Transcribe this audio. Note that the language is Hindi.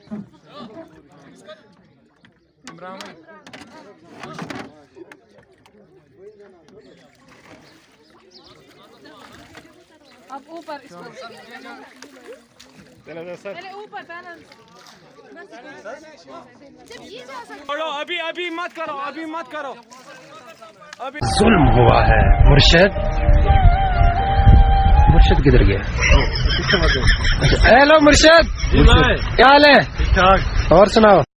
अब ऊपर चले ऊपर छोड़ो, अभी मत करो, अभी जुल्म हुआ है। मुर्शिद किधर गया? हेलो मुर्शिद, क्या हाल है? ठीक ठाक। और सुनाओ।